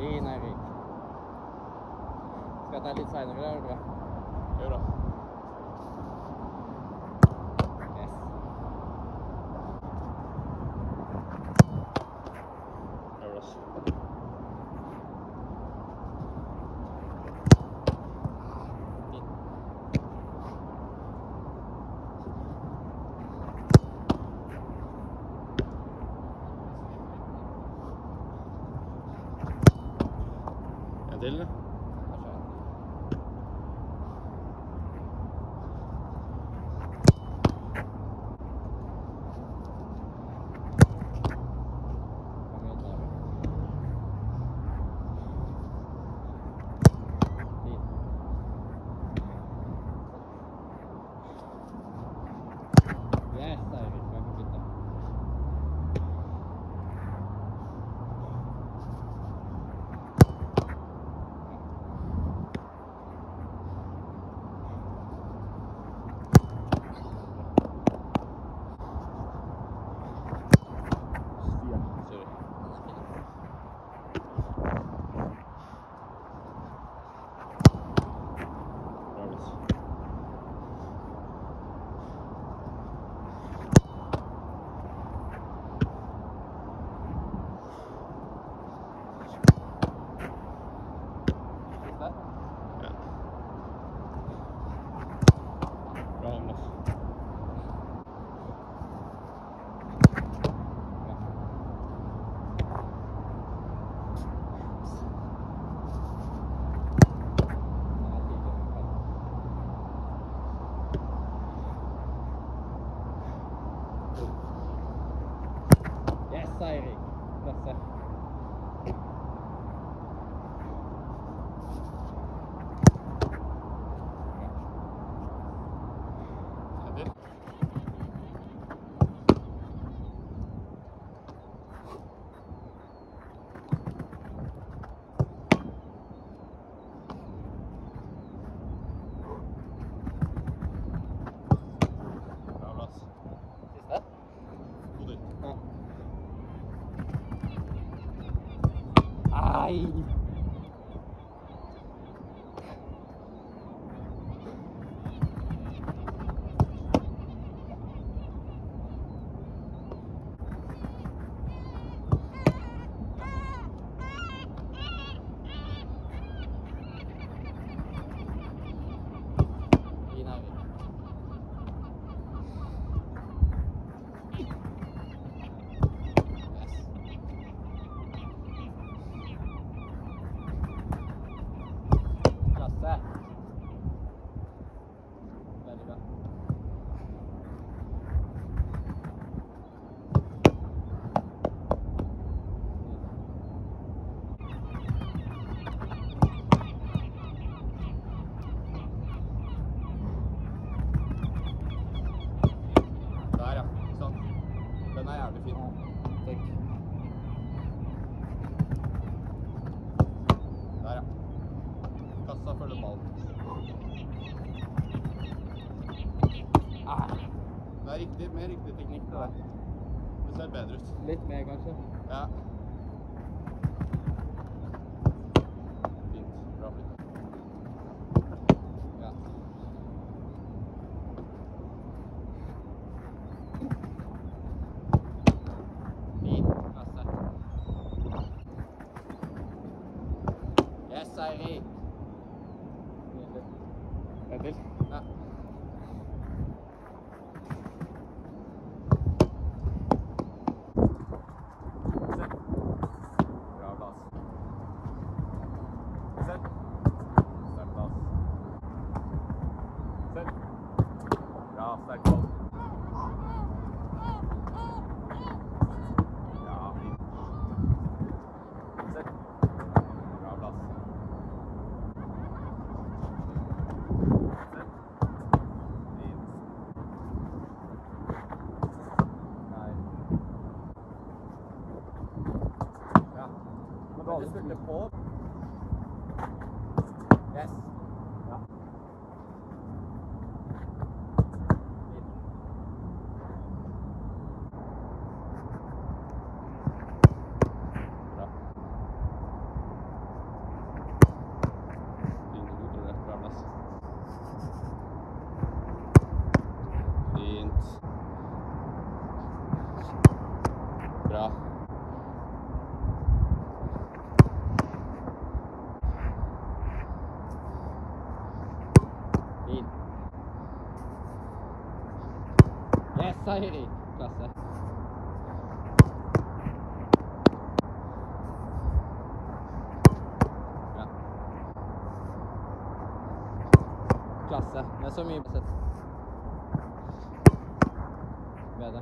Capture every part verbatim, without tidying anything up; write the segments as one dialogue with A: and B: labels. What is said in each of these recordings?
A: Fin, Eirik. Skal jeg ta litt senere, eller hva?
B: Gjør det.
A: Yes.
B: Gjør det. En til, eller?
A: Yes, Eirik. Jeg får bytte.
B: Stian. Sorry. Bra, Vlas.
A: Der.
B: Ja. Bra, Vlas.
A: Yes, Eirik. Klasse.
B: En til. Bra, Vlas.
A: Siste?
B: To til.
A: Ja. Ai! Fin, Eirik. Yes. Klasse. Veldig bra.
B: Der, ja. Sånn. Den er jævlig fin.
A: Takk.
B: Der, ja. Kassa følger ballen.
A: Ah,
B: Det er riktig, mer riktig teknikk til det. Det ser bedre ut.
A: litt mer, kanskje.
B: Ja. Fint. Bra flytt.
A: Ja. Fin. Klasse. Yes, Eirik.
B: En til.
A: Ja.
B: Sett. Bra, Vlas. Sett. Sterk, Vlas. Sett. Bra, sterk ball. Ja, fint. Sett. Bra, Vlas. Sett. Fint.
A: Nei.
B: Ja. Men du hadde spurt på.
A: Yes.
B: Ja.
A: Fin.
B: Bra.
A: Eirik. Klasse. Bra. Klasse. Det er så mye sett. Bedre.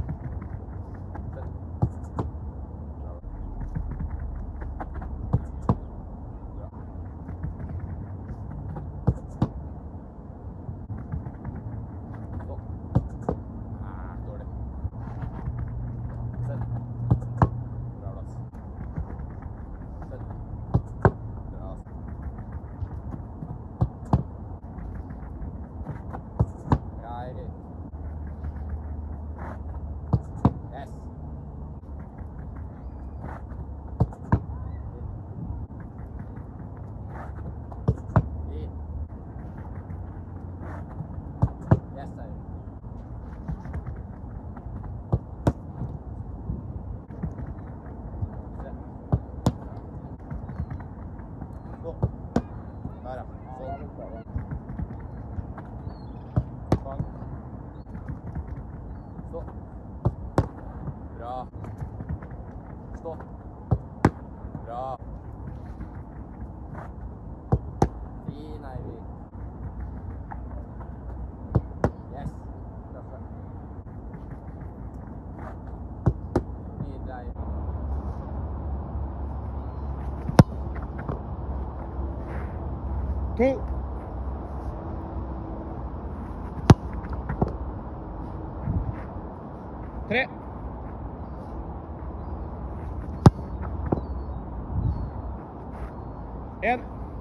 C: Bra. Stå. Bra. Fin, Eirik. Yes. Klasse. Nydelig, Eirik.
B: To. Tre. En.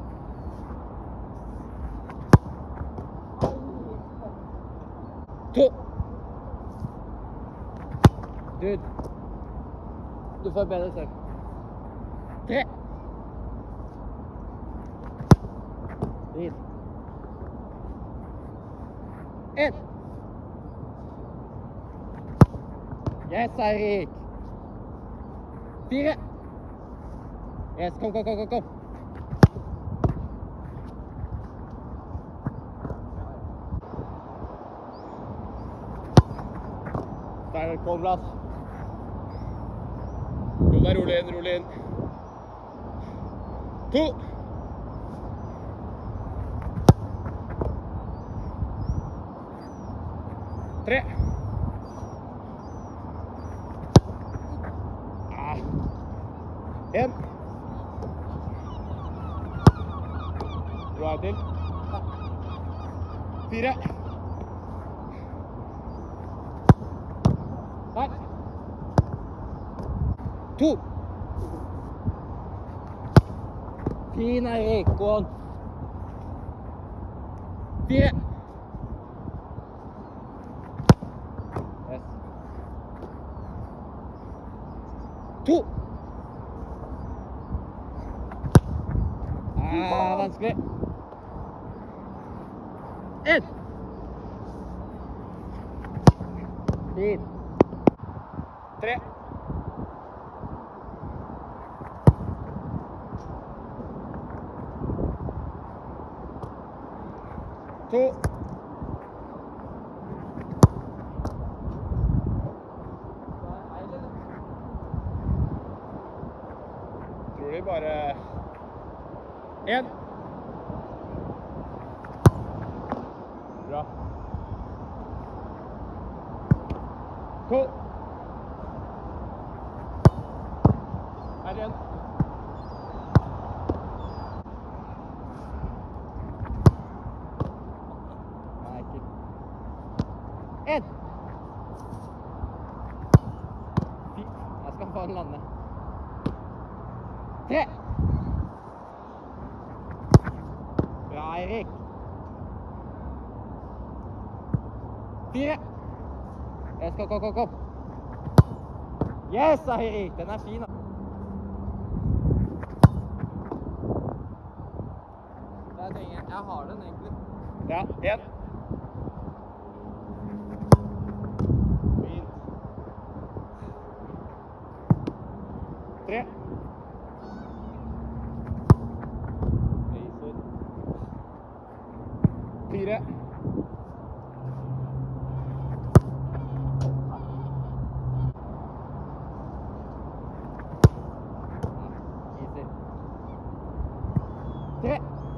B: To.
A: Dude. Du får bedre selv.
B: Tre.
A: Fint.
B: En.
A: Yes, Eirik.
B: Fire.
A: Yes, kom, kom, kom, kom, kom.
B: Der kom Vlas. Ro deg rolig inn, rolig inn. To. Tre. Ah. En. Ro deg til. Fire. Der. To.
A: Fin, Eirik. Gå an.
B: Fire.
A: Yes.
B: To.
A: Ah, vanskelig.
B: En.
A: Fint.
B: Tre. To. Tror de bare en. Bra. To. Her igjen.
A: Nei, ikke.
B: En.
A: Fint. Jeg skal få den lande.
B: Tre.
A: Bra, Eirik.
B: Fire.
A: Jeg skal, kom, kom, kom. Yes, Eirik. Den er fin. Da. Jeg trenger, jeg har den egentlig.
B: Ja, en. Fint. Tre.
A: Racer.
B: Fire.
A: Tre.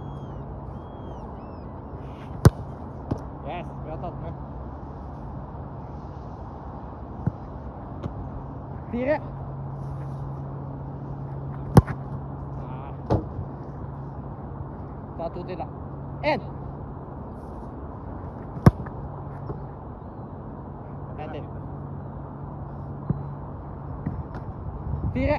A: Yes, vi har tatt med. Fire. Ta to til da. En. En til. Fire.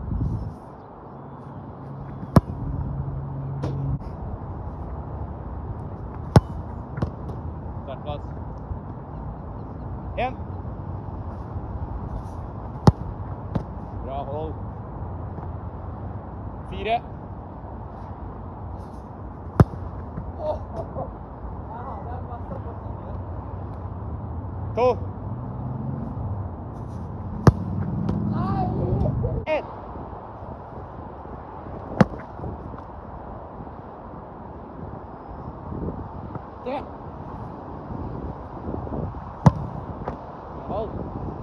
A: Startplass. En. Bra hold. Fire. To. En. Tre. Hold.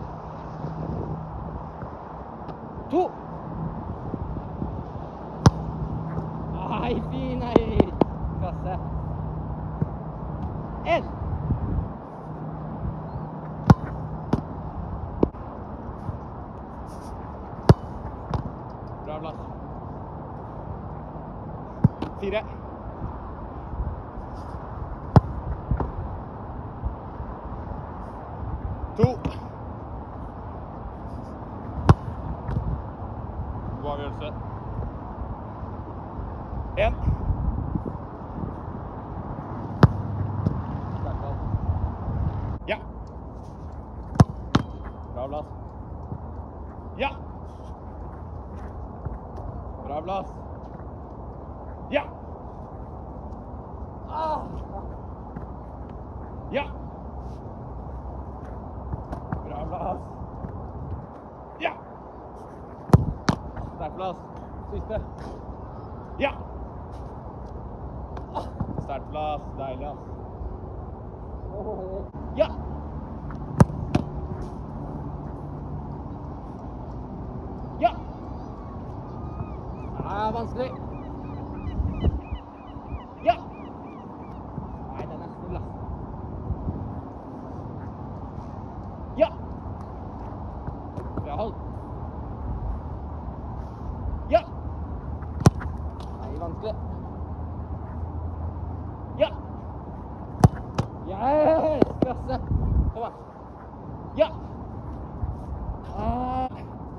A: To. Ai, fin Eirik. Klasse. En. Bra plass. Fire. To. God avgjørelse. En. Ja. Bra plass. Ja. Bra plass. Ja. Ah. Ja. Bra plass. Ja. Sterk plass. Siste. Ja. Sterk plass. Deilig, ass. Ja. Ja. Det er vanskelig. Ja. Nei, den er snill, ass. Ja. Bra hold. Ja. Nei, vanskelig. Ja. Yes, klasse. Kom an. Ja. Ah.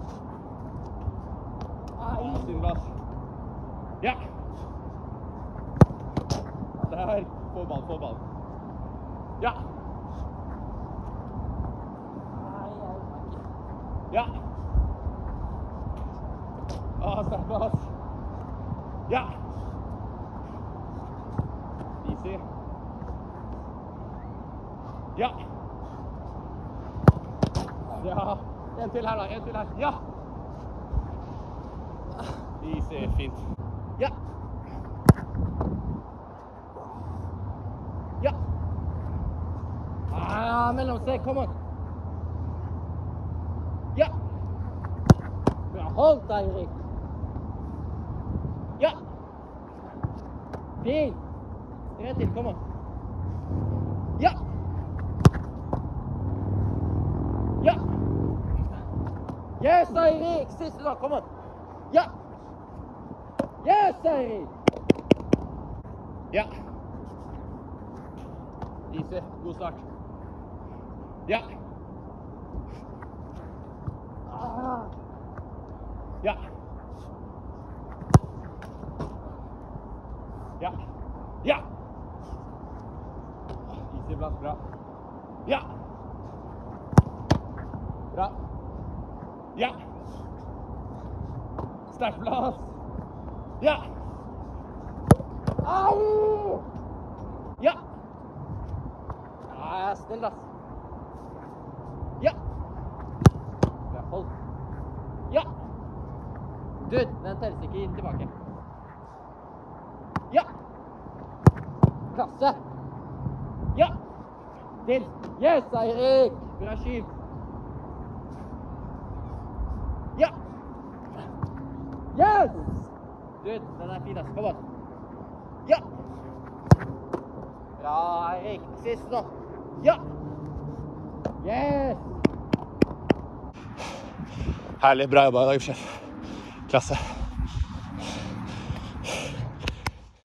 A: Ai. Sin plass. Ja. Der. Få ball, få ball. Ja. Ja. Ah, sterk plass. Ja. Easy. Ja. Ja. En til her da, en til her. Ja. Easy, fint. Ja. Ja. Ah, mellomsteg, kom an. Ja. Bra holdt, Eirik. Ja. Fint. Tre til, kom an. Ja. Ja. Yes, Eirik. Siste da, kom an. Ja. Yes, Eirik. Ja. Easy. God start. Ja. Ah. Ja. Ja. Ja. Easy plass, bra. Ja. Bra. Ja. Sterk plass. Ja. Au! Ja. Ja, snill, ass. Ja. Bra, hold. Ja. Du, den telles ikke inn tilbake. Ja. Klasse. Ja. Til. Yes, Eirik. Bra skyv. Ja. Yes. Du, den er fin, ass. Kom an. Ja! Bra, Eirik. Sist nå. Ja! Yes!
B: Herlig, bra jobba i dag, sjef. Klasse.